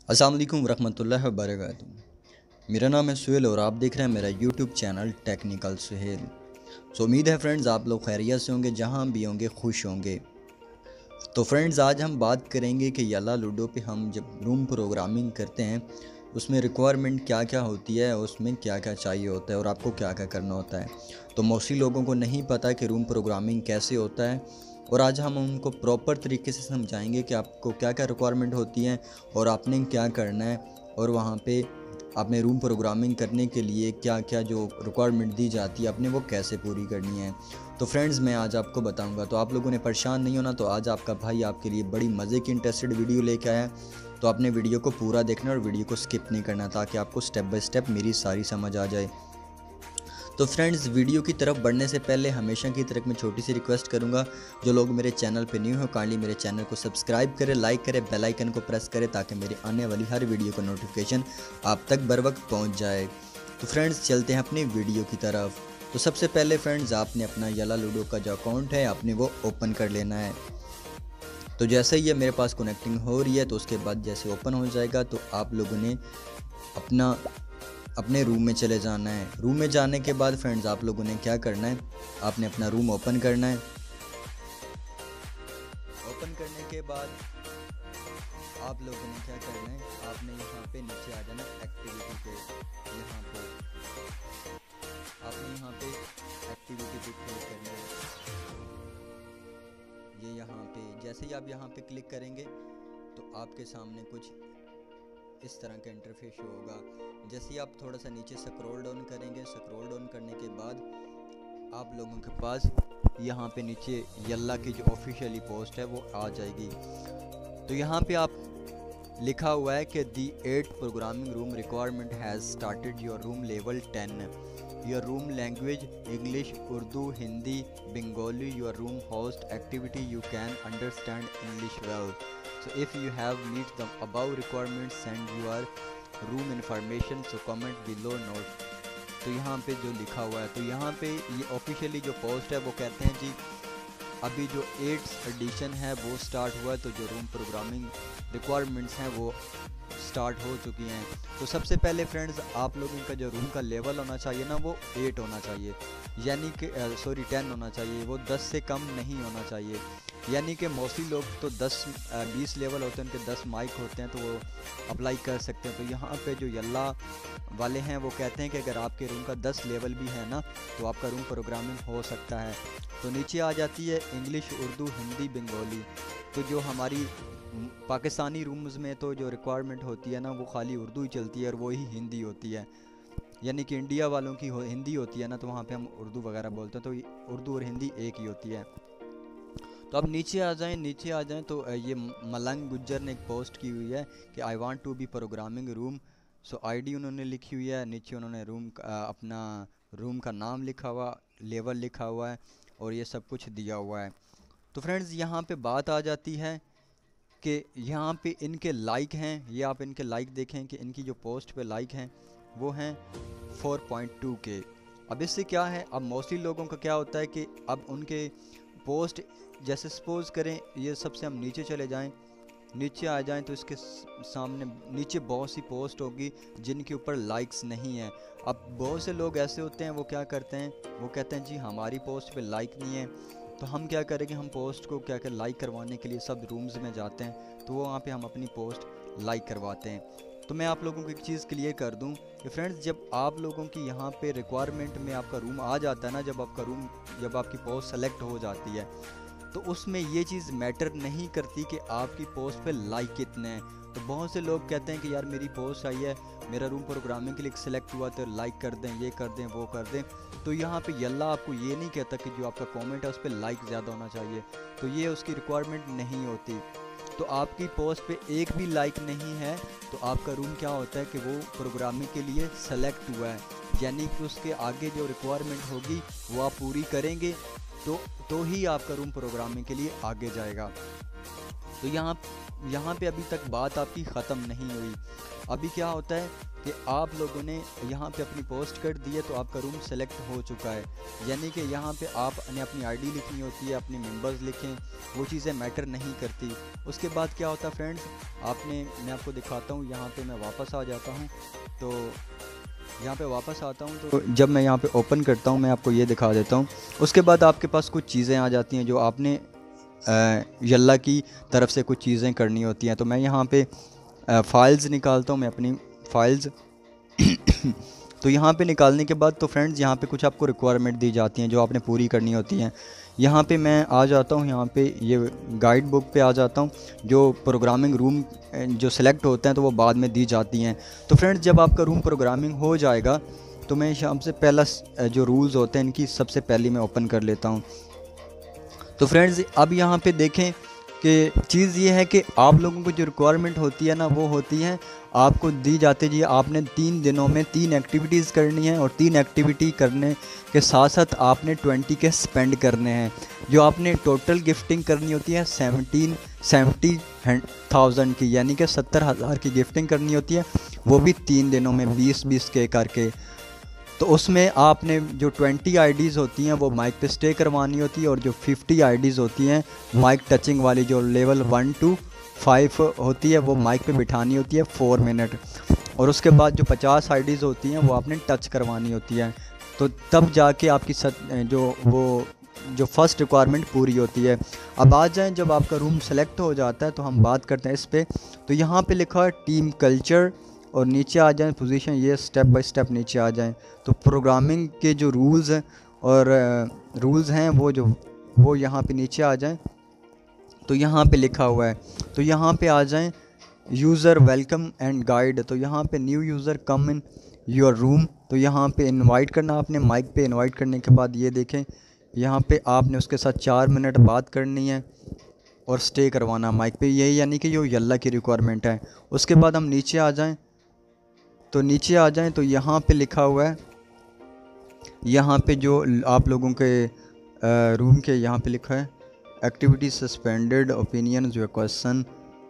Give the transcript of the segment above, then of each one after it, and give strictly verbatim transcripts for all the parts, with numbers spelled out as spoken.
अस्सलाम वालेकुम रहमतुल्लाहि व बरकातुहू। मेरा नाम है सुहेल और आप देख रहे हैं मेरा YouTube channel technical Suhel. So उम्मीद है फ्रेंड्स आप लोग खैरियत से होंगे, जहां भी होंगे खुश होंगे। तो फ्रेंड्स आज हम बात करेंगे कि यल्ला लूडो पे हम जब रूम प्रोग्रामिंग करते हैं उसमें रिक्वायरमेंट क्या क्या होती है, उसमें क्या क्या चाहिए होता है और आपको क्या क्या करना होता है। तो मोस्टली लोगों को नहीं पता कि रूम प्रोग्रामिंग कैसे होता है, और आज हम उनको प्रॉपर तरीके से समझाएंगे कि आपको क्या क्या रिक्वायरमेंट होती हैं और आपने क्या करना है, और वहाँ पे आपने रूम प्रोग्रामिंग करने के लिए क्या क्या जो रिक्वायरमेंट दी जाती है आपने वो कैसे पूरी करनी है। तो फ्रेंड्स मैं आज आपको बताऊंगा, तो आप लोगों ने परेशान नहीं होना। तो आज आपका भाई आपके लिए बड़ी मज़े की इंटरेस्टेड वीडियो लेके आया है। तो आपने वीडियो को पूरा देखना और वीडियो को स्किप नहीं करना, ताकि आपको स्टेप बाय स्टेप मेरी सारी समझ आ जाए। तो फ्रेंड्स वीडियो की तरफ बढ़ने से पहले हमेशा की तरह मैं छोटी सी रिक्वेस्ट करूंगा, जो लोग मेरे चैनल पे न्यू हो काइंडली मेरे चैनल को सब्सक्राइब करें, लाइक करें, बेल आइकन को प्रेस करें, ताकि मेरी आने वाली हर वीडियो का नोटिफिकेशन आप तक बर वक्त पहुँच जाए। तो फ्रेंड्स चलते हैं अपनी वीडियो की तरफ। तो सबसे पहले फ्रेंड्स आपने अपना यल्ला लूडो का जो अकाउंट है आपने वो ओपन कर लेना है। तो जैसे ही ये मेरे पास कनेक्टिंग हो रही है, तो उसके बाद जैसे ओपन हो जाएगा तो आप लोगों ने अपना अपने रूम में चले जाना है। रूम में जाने के बाद फ्रेंड्स आप लोगों ने क्या करना है, आपने अपना रूम ओपन करना है। ओपन करने के बाद आप लोगों ने क्या करना है, आपने यहाँ पे नीचे आ जाना एक्टिविटी पे। यहाँ पे आपने यहाँ पे एक्टिविटी पे क्लिक करना है। ये यहाँ पे जैसे ही आप यहाँ पे क्लिक करेंगे तो आपके सामने कुछ इस तरह का इंटरफेस होगा। जैसे ही आप थोड़ा सा नीचे स्क्रॉल डाउन करेंगे, स्क्रॉल डाउन करने के बाद आप लोगों के पास यहाँ पे नीचे यल्ला की जो ऑफिशियली पोस्ट है वो आ जाएगी। तो यहाँ पे आप लिखा हुआ है कि the eight programming room requirement has started your room level ten, your room language English, Urdu, Hindi, Bengali, your room host activity you can understand English well. So if you have meet the above requirements, send your room information, so comment below note। तो यहाँ पे जो लिखा हुआ है, तो यहाँ पे ये ऑफिशियली जो पोस्ट है वो कहते हैं जी अभी जो एट्थ एडिशन है वो स्टार्ट हुआ है, तो जो रूम प्रोग्रामिंग रिक्वायरमेंट्स हैं वो स्टार्ट हो चुकी हैं। तो सबसे पहले फ्रेंड्स आप लोगों का जो रूम का लेवल होना चाहिए ना वो एट होना चाहिए, यानी कि सॉरी टेन होना चाहिए, वो दस से कम नहीं होना चाहिए। यानी कि मोस्टली लोग तो दस बीस लेवल होते हैं, उनके दस माइक होते हैं तो वो अप्लाई कर सकते हैं। तो यहाँ पे जो यल्ला वाले हैं वो कहते हैं कि अगर आपके रूम का दस लेवल भी है ना तो आपका रूम प्रोग्रामिंग हो सकता है। तो नीचे आ जाती है इंग्लिश, उर्दू, हिंदी, बंगाली। तो जो हमारी पाकिस्तानी रूम्स में तो जो रिक्वायरमेंट होती है ना वो खाली उर्दू ही चलती है और वही हिंदी होती है, यानी कि इंडिया वालों की हो, हिंदी होती है ना, तो वहाँ पे हम उर्दू वगैरह बोलते हैं, तो उर्दू और हिंदी एक ही होती है। तो अब नीचे आ जाएं, नीचे आ जाएं तो ये मलंग गुज्जर ने एक पोस्ट की हुई है कि I want to be programming room. So ID उन्होंने लिखी हुई है, नीचे उन्होंने रूम अपना रूम का नाम लिखा हुआ, लेवल लिखा हुआ है और ये सब कुछ दिया हुआ है। तो फ्रेंड्स यहाँ पे बात आ जाती है कि यहाँ पे इनके लाइक हैं, ये आप इनके लाइक देखें कि इनकी जो पोस्ट पे लाइक हैं वो हैं फोर पॉइंट टू के। अब इससे क्या है, अब मोस्टली लोगों का क्या होता है कि अब उनके पोस्ट जैसे सपोज़ करें ये सबसे हम नीचे चले जाएं, नीचे आ जाएं तो इसके सामने नीचे बहुत सी पोस्ट होगी जिनके ऊपर लाइक्स नहीं है। अब बहुत से लोग ऐसे होते हैं वो क्या करते हैं, वो कहते हैं जी हमारी पोस्ट पे लाइक नहीं है, तो हम क्या करेंगे, हम पोस्ट को क्या कर लाइक करवाने के लिए सब रूम्स में जाते हैं, तो वो वहाँ पे हम अपनी पोस्ट लाइक करवाते हैं। तो मैं आप लोगों को एक चीज़ क्लियर कर दूं कि फ्रेंड्स जब आप लोगों की यहाँ पे रिक्वायरमेंट में आपका रूम आ जाता है ना, जब आपका रूम जब आपकी पोस्ट सेलेक्ट हो जाती है तो उसमें ये चीज़ मैटर नहीं करती कि आपकी पोस्ट पे लाइक कितने हैं। तो बहुत से लोग कहते हैं कि यार मेरी पोस्ट आई है, मेरा रूम प्रोग्रामिंग के लिए सिलेक्ट हुआ तो लाइक कर दें, ये कर दें, वो कर दें। तो यहाँ पे यल्ला आपको ये नहीं कहता कि जो आपका कमेंट है उस पर लाइक ज़्यादा होना चाहिए, तो ये उसकी रिक्वायरमेंट नहीं होती। तो आपकी पोस्ट पे एक भी लाइक नहीं है तो आपका रूम क्या होता है कि वो प्रोग्रामिंग के लिए सेलेक्ट हुआ है, यानी कि उसके आगे जो रिक्वायरमेंट होगी वो आप पूरी करेंगे तो तो ही आपका रूम प्रोग्रामिंग के लिए आगे जाएगा। तो यहाँ यहाँ पे अभी तक बात आपकी ख़त्म नहीं हुई। अभी क्या होता है कि आप लोगों ने यहाँ पे अपनी पोस्ट कर दी है तो आपका रूम सेलेक्ट हो चुका है, यानी कि यहाँ पे आपने अपनी आईडी लिखनी होती है, अपने मेंबर्स लिखें, वो चीज़ें मैटर नहीं करती। उसके बाद क्या होता है फ्रेंड्स, आपने मैं आपको दिखाता हूँ, यहाँ पे मैं वापस आ जाता हूँ। तो यहाँ पे वापस आता हूँ तो जब मैं यहाँ पे ओपन करता हूँ मैं आपको ये दिखा देता हूँ। उसके बाद आपके पास कुछ चीज़ें आ जाती हैं जो आपने यल्ला की तरफ से कुछ चीज़ें करनी होती हैं। तो मैं यहाँ पे फाइल्स निकालता हूँ, मैं अपनी फाइल्स तो यहाँ पे निकालने के बाद तो फ्रेंड्स यहाँ पे कुछ आपको रिक्वायरमेंट दी जाती हैं जो आपने पूरी करनी होती हैं। यहाँ पे मैं आ जाता हूँ, यहाँ पे ये गाइड बुक पे आ जाता हूँ। जो प्रोग्रामिंग रूम जो सिलेक्ट होते हैं तो वो बाद में दी जाती हैं। तो फ्रेंड्स जब आपका रूम प्रोग्रामिंग हो जाएगा तो मैं सबसे पहला जो रूल्स होते हैं इनकी सबसे पहली मैं ओपन कर लेता हूँ। तो फ्रेंड्स अब यहाँ पे देखें कि चीज़ ये है कि आप लोगों को जो रिक्वायरमेंट होती है ना वो होती है आपको दी जाती है जी, आपने तीन दिनों में तीन एक्टिविटीज़ करनी है और तीन एक्टिविटी करने के साथ साथ आपने ट्वेंटी के स्पेंड करने हैं। जो आपने टोटल गिफ्टिंग करनी होती है सेवनटीन सेवेंटी थाउजेंड की, यानी कि सत्तर हज़ार की गिफ्टिंग करनी होती है, वो भी तीन दिनों में बीस बीस के करके। तो उसमें आपने जो ट्वेंटी आईडीज़ होती हैं वो माइक पे स्टे करवानी होती है और जो फिफ्टी आईडीज़ होती हैं माइक टचिंग वाली जो लेवल वन टू फाइव होती है वो माइक पे बिठानी होती है फोर मिनट। और उसके बाद जो पचास आईडीज़ होती हैं वो आपने टच करवानी होती है। तो तब जाके आपकी सत, जो वो जो फर्स्ट रिक्वायरमेंट पूरी होती है। अब आ जाएँ जब आपका रूम सेलेक्ट हो जाता है तो हम बात करते हैं इस पर। तो यहाँ पर लिखा है टीम कल्चर और नीचे आ जाएं पोजीशन, ये स्टेप बाय स्टेप नीचे आ जाएं। तो प्रोग्रामिंग के जो रूल्स हैं और रूल्स हैं वो जो वो यहाँ पे नीचे आ जाएं। तो यहाँ पे लिखा हुआ है, तो यहाँ पे आ जाएं यूज़र वेलकम एंड गाइड। तो यहाँ पे new user come in your room, तो यहाँ पे इनवाइट करना आपने। माइक पे इनवाइट करने के बाद ये देखें यहाँ पे आपने उसके साथ चार मिनट बात करनी है और स्टे करवाना माइक पे, यही यानी कि जो यल्ला की रिक्वायरमेंट है। उसके बाद हम नीचे आ जाएँ तो नीचे आ जाएं तो यहाँ पे लिखा हुआ है, यहाँ पे जो आप लोगों के आ, रूम के यहाँ पे लिखा है एक्टिविटी सस्पेंडेड ओपिनियन जो क्वेश्चन।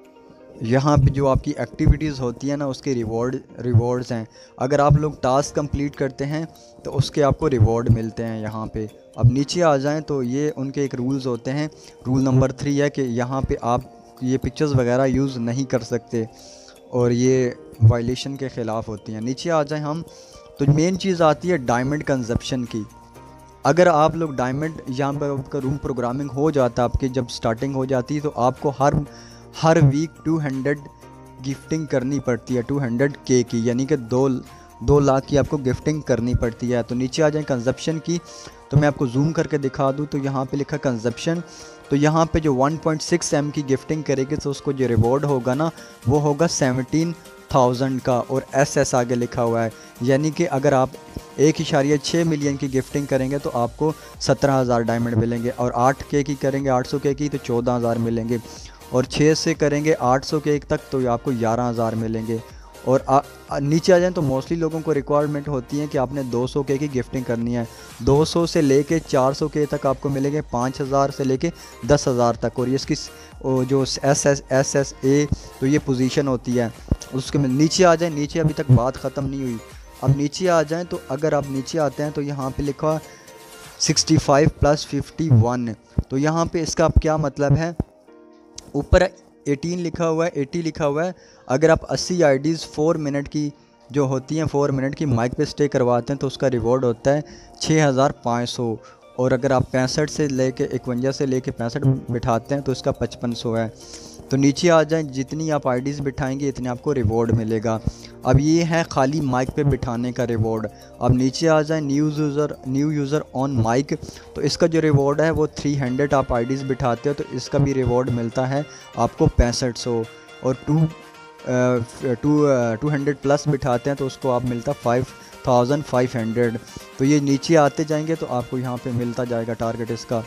यहाँ पे जो आपकी एक्टिविटीज़ होती हैं ना उसके रिवॉर्ड रिवॉर्ड्स हैं। अगर आप लोग टास्क कंप्लीट करते हैं तो उसके आपको रिवॉर्ड मिलते हैं यहाँ पे। अब नीचे आ जाएं तो ये उनके एक रूल्स होते हैं। रूल नंबर थ्री है कि यहाँ पे आप ये पिक्चर्स वगैरह यूज़ नहीं कर सकते और ये वायलेशन के ख़िलाफ़ होती हैं। नीचे आ जाएं हम तो मेन चीज़ आती है डायमंड कंजप्शन की। अगर आप लोग डायमंड यहाँ पर आपका रूम प्रोग्रामिंग हो जाता है, आपकी जब स्टार्टिंग हो जाती है तो आपको हर हर वीक टू हंड्रेड गिफ्टिंग करनी पड़ती है, टू हंड्रेड के की, यानी कि दो दो लाख की आपको गिफ्टिंग करनी पड़ती है। तो नीचे आ जाएं कंजप्शन की, तो मैं आपको जूम करके दिखा दूँ तो यहाँ पे लिखा कंजप्शन। तो यहाँ पे जो वन पॉइंट सिक्स एम की गिफ्टिंग करेगी तो उसको जो रिवॉर्ड होगा ना वो होगा सेवनटीन थाउजेंड का, और एस एस आगे लिखा हुआ है, यानी कि अगर आप एक इशारिया छः मिलियन की गिफ्टिंग करेंगे तो आपको सत्रह हज़ार डायमंड मिलेंगे, और आठ के की करेंगे आठ सौ के की तो चौदह हज़ार मिलेंगे, और छः से करेंगे आठ सौ के तक तो आपको ग्यारह हज़ार मिलेंगे। और आ, आ, नीचे आ जाएं तो मोस्टली लोगों को रिक्वायरमेंट होती है कि आपने दो सौ के की गिफ्टिंग करनी है। दो सौ से लेके चार सौ के तक आपको मिलेंगे, पाँच हज़ार से लेके दस हज़ार तक। और ये इसकी जो S S S S A तो ये पोजीशन होती है उसके में। नीचे आ जाएं, नीचे अभी तक बात ख़त्म नहीं हुई। अब नीचे आ जाएं तो अगर आप नीचे आते हैं तो यहाँ पे लिखा sixty five plus fifty one. तो यहाँ पे इसका अब क्या मतलब है, ऊपर अठारह लिखा हुआ है, अस्सी लिखा हुआ है। अगर आप अस्सी आईडीज़ फोर मिनट की जो होती हैं फोर मिनट की माइक पे स्टे करवाते हैं तो उसका रिवॉर्ड होता है छः हज़ार पाँच सौ। और अगर आप पैंसठ से लेके इकवंजा से लेके पैंसठ बिठाते हैं तो इसका पचपन सौ है। तो नीचे आ जाएं, जितनी आप आईडीज़ बिठाएंगे इतने आपको रिवॉर्ड मिलेगा। अब ये है खाली माइक पे बिठाने का रिवॉर्ड। अब नीचे आ जाएं, new user new user on mic, तो इसका जो रिवॉर्ड है वो थ्री हंड्रेड आप आईडीज़ बिठाते हो तो इसका भी रिवॉर्ड मिलता है आपको पैंसठ सौ। और two two two hundred plus बिठाते हैं तो उसको आप मिलता फाइव थाउजेंड फाइव हंड्रेड। तो ये नीचे आते जाएंगे तो आपको यहाँ पे मिलता जाएगा टारगेट इसका।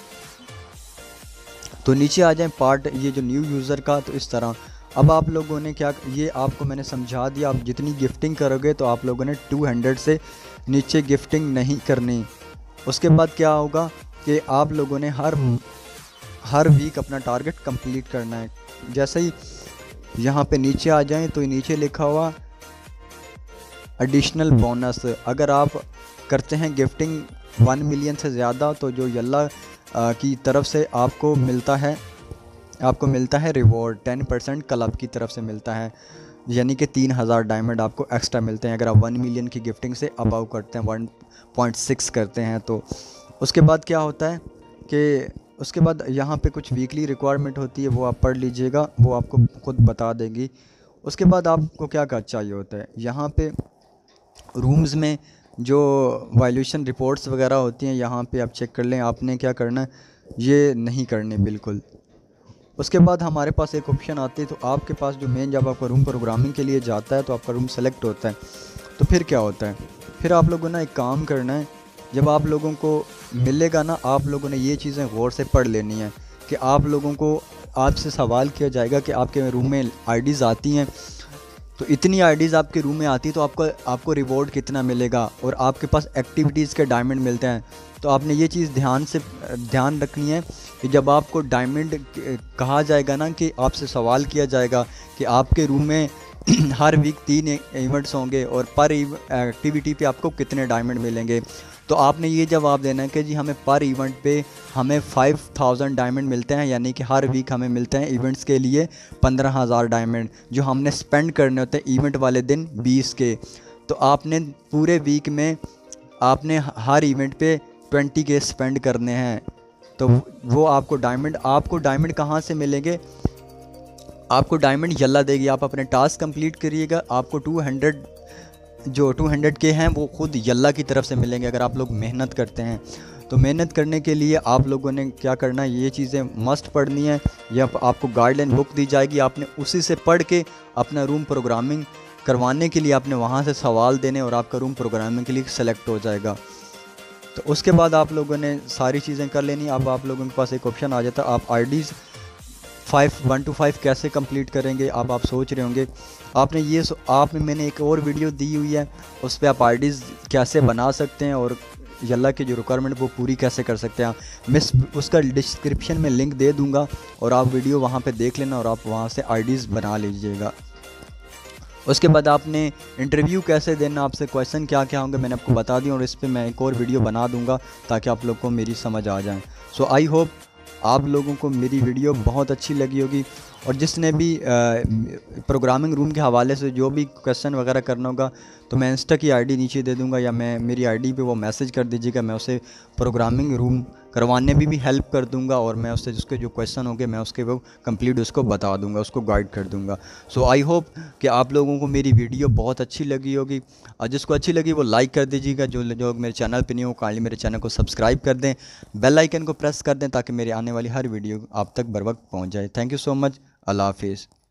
तो नीचे आ जाएं पार्ट ये जो न्यू यूज़र का, तो इस तरह अब आप लोगों ने क्या, ये आपको मैंने समझा दिया। आप जितनी गिफ्टिंग करोगे तो आप लोगों ने टू हंड्रेड से नीचे गिफ्टिंग नहीं करनी। उसके बाद क्या होगा कि आप लोगों ने हर हर वीक अपना टारगेट कंप्लीट करना है। जैसे ही यहाँ पे नीचे आ जाएं तो नीचे लिखा हुआ एडिशनल बोनस। अगर आप करते हैं गिफ्टिंग वन मिलियन से ज़्यादा तो जो यल्ला की तरफ से आपको मिलता है आपको मिलता है रिवॉर्ड टेन परसेंट क्लब की तरफ से मिलता है, यानी कि तीन हज़ार डायमंड आपको एक्स्ट्रा मिलते हैं अगर आप वन मिलियन की गिफ्टिंग से अबाव करते हैं, वन पॉइंट सिक्स करते हैं। तो उसके बाद क्या होता है कि उसके बाद यहाँ पे कुछ वीकली रिक्वायरमेंट होती है, वो आप पढ़ लीजिएगा, वो आपको खुद बता देगी। उसके बाद आपको क्या क्या चाहिए होता है, यहाँ पे रूम्स में जो वायलेशन रिपोर्ट्स वगैरह होती हैं यहाँ पे आप चेक कर लें। आपने क्या करना है, ये नहीं करने बिल्कुल। उसके बाद हमारे पास एक ऑप्शन आती है, तो आपके पास जो मेन जब आपका रूम प्रोग्रामिंग के लिए जाता है तो आपका रूम सेलेक्ट होता है, तो फिर क्या होता है, फिर आप लोगों ने एक काम करना है, जब आप लोगों को मिलेगा ना, आप लोगों ने ये चीज़ें गौर से पढ़ लेनी है कि आप लोगों को आपसे सवाल किया जाएगा कि आपके रूम में आईडीज़ आती हैं, तो इतनी आईडीज़ आपके रूम में आती है तो आपको आपको रिवॉर्ड कितना मिलेगा, और आपके पास एक्टिविटीज़ के डायमंड मिलते हैं। तो आपने ये चीज़ ध्यान से ध्यान रखनी है कि जब आपको डायमंड कहा जाएगा ना, कि आपसे सवाल किया जाएगा कि आपके रूम में हर वीक तीन इवेंट्स होंगे और पर एक्टिविटी पे आपको कितने डायमंड मिलेंगे, तो आपने ये जवाब देना है कि जी हमें पर इवेंट पे हमें फाइव थाउजेंड डायमंड मिलते हैं, यानी कि हर वीक हमें मिलते हैं इवेंट्स के लिए पंद्रह हज़ार डायमंड जो हमने स्पेंड करने होते हैं इवेंट वाले दिन बीस के। तो आपने पूरे वीक में आपने हर इवेंट पे ट्वेंटी के स्पेंड करने हैं, तो वो आपको डायमंड आपको डायमंड कहाँ से मिलेंगे, आपको डायमंड यल्ला देगी। आप अपने टास्क कंप्लीट करिएगा, आपको टू हंड्रेड जो टू हंड्रेड के हैं वो खुद यल्ला की तरफ से मिलेंगे अगर आप लोग मेहनत करते हैं। तो मेहनत करने के लिए आप लोगों ने क्या करना है, ये चीज़ें मस्ट पढ़नी है, या आपको गाइडलाइन बुक दी जाएगी, आपने उसी से पढ़ के अपना रूम प्रोग्रामिंग करवाने के लिए आपने वहाँ से सवाल देने और आपका रूम प्रोग्रामिंग के लिए सेलेक्ट हो जाएगा। तो उसके बाद आप लोगों ने सारी चीज़ें कर लेनी। अब आप लोगों के पास एक ऑप्शन आ जाता है, आप IDs five one two five कैसे कंप्लीट करेंगे। अब आप सोच रहे होंगे आपने ये आप में मैंने एक और वीडियो दी हुई है, उस पर आप आईडीज़ कैसे बना सकते हैं और यल्ला की जो रिक्वायरमेंट वो पूरी कैसे कर सकते हैं। मैं उसका डिस्क्रिप्शन में लिंक दे दूंगा और आप वीडियो वहाँ पे देख लेना और आप वहाँ से आईडीज़ बना लीजिएगा। उसके बाद आपने इंटरव्यू कैसे देना, आपसे क्वेश्चन क्या क्या होंगे मैंने आपको बता दिया, और इस पर मैं एक और वीडियो बना दूंगा ताकि आप लोग को मेरी समझ आ जाए। सो आई होप आप लोगों को मेरी वीडियो बहुत अच्छी लगी होगी, और जिसने भी प्रोग्रामिंग रूम के हवाले से जो भी क्वेश्चन वगैरह करना होगा तो मैं इंस्टा की आईडी नीचे दे दूंगा, या मैं मेरी आईडी पे वो मैसेज कर दीजिएगा, मैं उसे प्रोग्रामिंग रूम करवाने में भी हेल्प कर दूंगा, और मैं उससे जिसके जो क्वेश्चन होंगे मैं उसके वो कंप्लीट उसको बता दूंगा, उसको गाइड कर दूंगा। सो आई होप कि आप लोगों को मेरी वीडियो बहुत अच्छी लगी होगी, और जिसको अच्छी लगी वो लाइक कर दीजिएगा, जो जो मेरे चैनल पर नहीं हो काइंडली मेरे चैनल को सब्सक्राइब कर दें, बेल आइकन को प्रेस कर दें ताकि मेरी आने वाली हर वीडियो आप तक बर वक्त पहुँच जाए। Thank you so much, Allah हाफिज़।